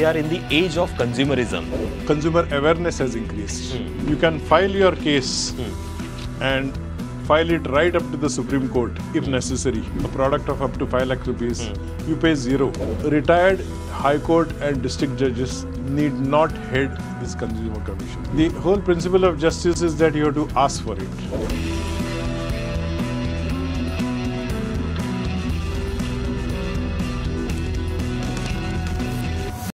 we are in the age of consumerism. Consumer awareness has increased. You can file your case and file it right up to the Supreme Court if necessary. A product of up to 5 lakh rupees, you pay zero. Retired High Court and district judges need not head this Consumer Commission. The whole principle of justice is that you have to ask for it.